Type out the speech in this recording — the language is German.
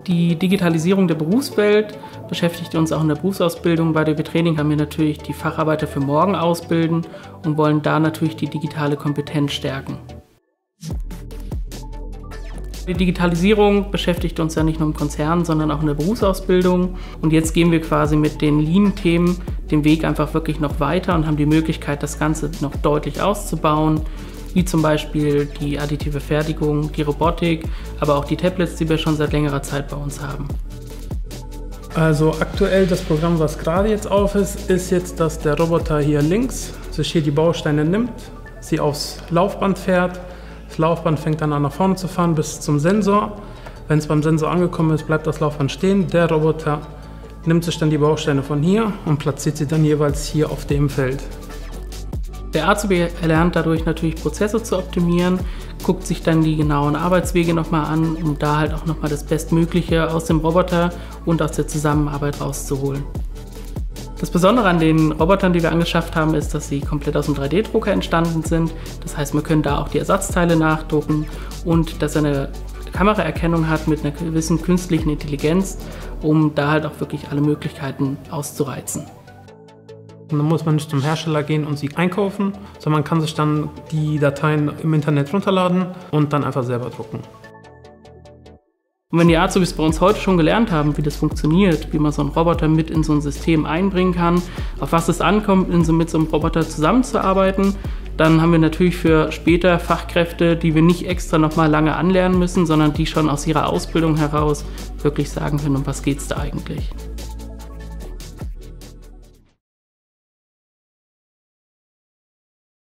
Die Digitalisierung der Berufswelt beschäftigt uns auch in der Berufsausbildung. Bei der Training haben wir natürlich die Facharbeiter für morgen ausbilden und wollen da natürlich die digitale Kompetenz stärken. Die Digitalisierung beschäftigt uns ja nicht nur im Konzern, sondern auch in der Berufsausbildung. Und jetzt gehen wir quasi mit den Lean-Themen den Weg einfach wirklich noch weiter und haben die Möglichkeit, das Ganze noch deutlich auszubauen, wie zum Beispiel die additive Fertigung, die Robotik, aber auch die Tablets, die wir schon seit längerer Zeit bei uns haben. Also aktuell das Programm, was gerade jetzt auf ist, ist jetzt, dass der Roboter hier links sich hier die Bausteine nimmt, sie aufs Laufband fährt. Das Laufband fängt dann an, nach vorne zu fahren bis zum Sensor. Wenn es beim Sensor angekommen ist, bleibt das Laufband stehen. Der Roboter nimmt sich dann die Bausteine von hier und platziert sie dann jeweils hier auf dem Feld. Der Azubi erlernt dadurch natürlich Prozesse zu optimieren, guckt sich dann die genauen Arbeitswege nochmal an, um da halt auch nochmal das Bestmögliche aus dem Roboter und aus der Zusammenarbeit rauszuholen. Das Besondere an den Robotern, die wir angeschafft haben, ist, dass sie komplett aus dem 3D-Drucker entstanden sind. Das heißt, wir können da auch die Ersatzteile nachdrucken und dass er eine Kameraerkennung hat mit einer gewissen künstlichen Intelligenz, um da halt auch wirklich alle Möglichkeiten auszureizen. Und dann muss man nicht zum Hersteller gehen und sie einkaufen, sondern man kann sich dann die Dateien im Internet runterladen und dann einfach selber drucken. Und wenn die Azubis bei uns heute schon gelernt haben, wie das funktioniert, wie man so einen Roboter mit in so ein System einbringen kann, auf was es ankommt, mit so einem Roboter zusammenzuarbeiten, dann haben wir natürlich für später Fachkräfte, die wir nicht extra nochmal lange anlernen müssen, sondern die schon aus ihrer Ausbildung heraus wirklich sagen können, um was geht's da eigentlich.